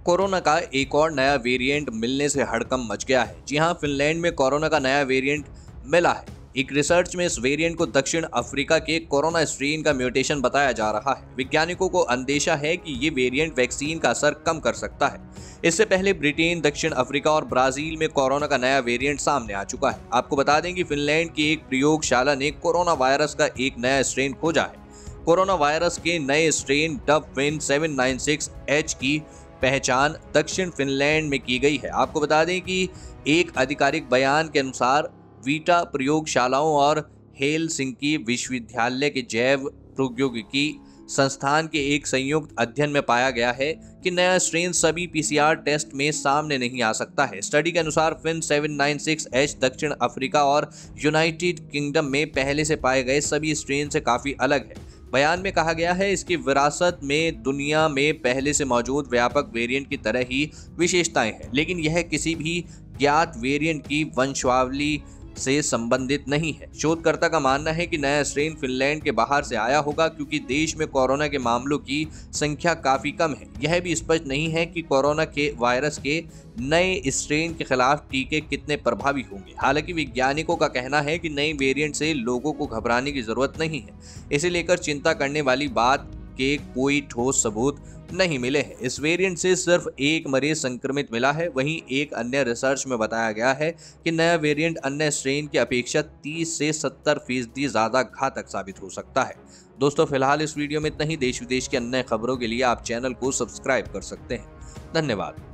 Corona का एक और नया वेरिएंट मिलने से हड़कंप मच गया है। जी हां, फिनलैंड में कोरोना का नया वेरिएंट मिला है। एक रिसर्च में इस वेरिएंट को दक्षिण अफ्रीका के कोरोना स्ट्रेन का म्यूटेशन बताया जा रहा है। वैज्ञानिकों को अंदेशा है कि ये वेरिएंट वैक्सीन का असर कम कर सकता है। इससे पहले ब्रिटेन, दक्षिण अफ्रीका और ब्राजील में कोरोना का नया वेरिएंट सामने आ चुका है। आपको बता दें कि फिनलैंड की एक प्रयोगशाला ने कोरोना वायरस का एक नया स्ट्रेन खोजा है। कोरोना वायरस के नए स्ट्रेन डबविन 796H की पहचान दक्षिण फिनलैंड में की गई है। आपको बता दें कि एक आधिकारिक बयान के अनुसार वीटा प्रयोगशालाओं और हेलसिंकी विश्वविद्यालय के जैव प्रौद्योगिकी संस्थान के एक संयुक्त अध्ययन में पाया गया है कि नया स्ट्रेन सभी पीसीआर टेस्ट में सामने नहीं आ सकता है। स्टडी के अनुसार फिन 796H दक्षिण अफ्रीका और यूनाइटेड किंगडम में पहले से पाए गए सभी स्ट्रेन से काफी अलग है। बयान में कहा गया है इसकी विरासत में दुनिया में पहले से मौजूद व्यापक वेरिएंट की तरह ही विशेषताएं हैं, लेकिन यह किसी भी ज्ञात वेरिएंट की वंशावली से संबंधित नहीं है। शोधकर्ता का मानना है कि नया स्ट्रेन फिनलैंड के बाहर से आया होगा क्योंकि देश में कोरोना के मामलों की संख्या काफी कम है। यह भी स्पष्ट नहीं है कि कोरोना के वायरस के नए स्ट्रेन के खिलाफ टीके कितने प्रभावी होंगे। हालांकि वैज्ञानिकों का कहना है कि नए वेरिएंट से लोगों को घबराने की जरूरत नहीं है। इसे लेकर चिंता करने वाली बात के कोई ठोस सबूत नहीं मिले हैं। इस वेरिएंट से सिर्फ एक मरीज संक्रमित मिला है। वहीं एक अन्य रिसर्च में बताया गया है कि नया वेरिएंट अन्य स्ट्रेन की अपेक्षा 30 से 70% ज्यादा घातक साबित हो सकता है। दोस्तों, फिलहाल इस वीडियो में इतना ही। देश विदेश की अन्य खबरों के लिए आप चैनल को सब्सक्राइब कर सकते हैं। धन्यवाद।